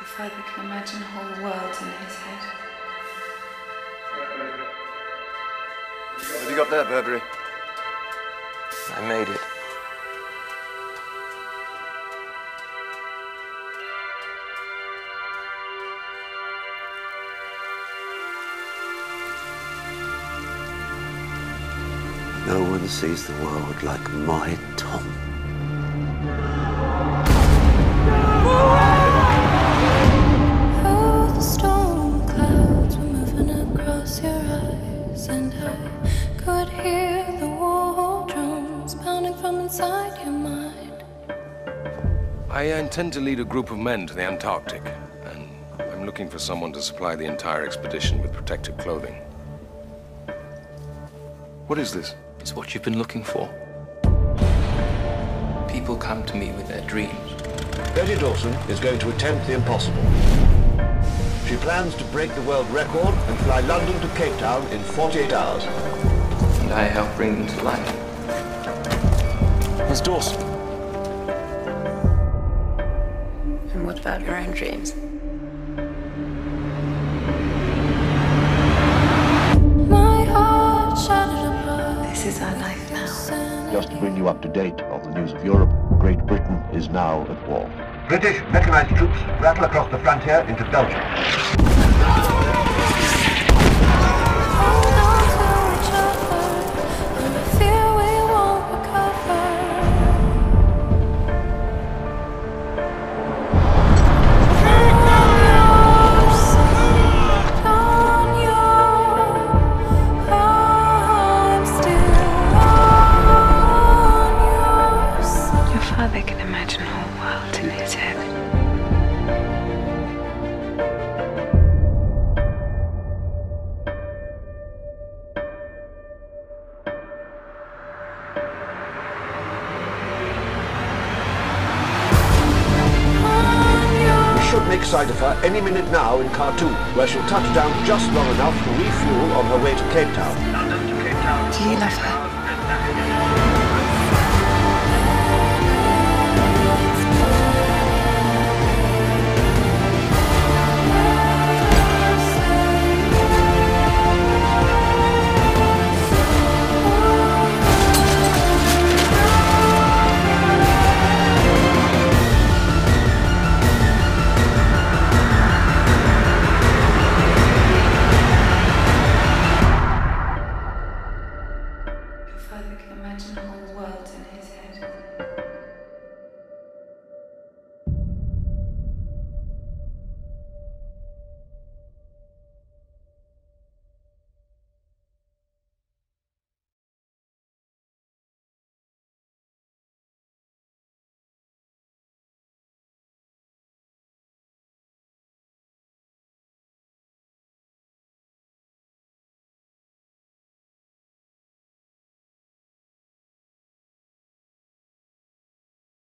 Your father can imagine whole worlds in his head. What have you got there, Burberry? I made it. No one sees the world like my Tom. Oh, the storm clouds were moving across your eyes, and I could hear the war drums pounding from inside your mind. I intend to lead a group of men to the Antarctic, and I'm looking for someone to supply the entire expedition with protective clothing. What is this? It's what you've been looking for. People come to me with their dreams. Betty Dawson is going to attempt the impossible. She plans to break the world record and fly London to Cape Town in 48 hours. And I help bring them to life. Miss Dawson. And what about your own dreams? My heart shattered apart. This is our life now. Just to bring you up to date on the news of Europe, Great Britain is now at war. British mechanized troops rattle across the frontier into Belgium. Hold on to each other, and I fear we won't recover. On your I'm still on your side. Your father can imagine a whole world in his head. We should make sight of her any minute now in Khartoum, where she'll touch down just long enough to refuel on her way to Cape Town. Do you love her?